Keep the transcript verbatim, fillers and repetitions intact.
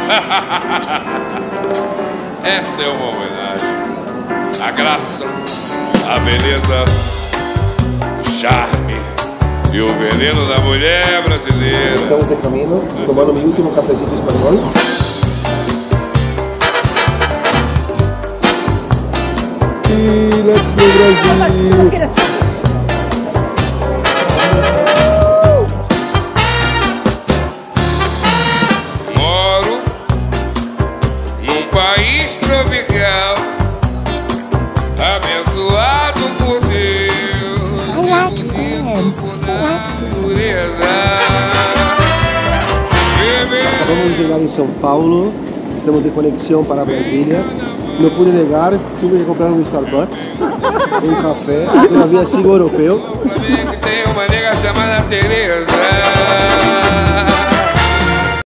Esta é uma homenagem à graça, à beleza, o charme e o veneno da mulher brasileira. Estamos de caminho, tomando meu último cafezinho espanhol. E let's go Brasil! Moro num país tropical, abençoado por Deus, bonito por natureza. Acabamos de chegar em São Paulo, estamos de conexão para Brasília. Não pude negar, tive que comprar um Starbucks, um café, todavia sigo europeu. Tem uma nega chamada Teresa.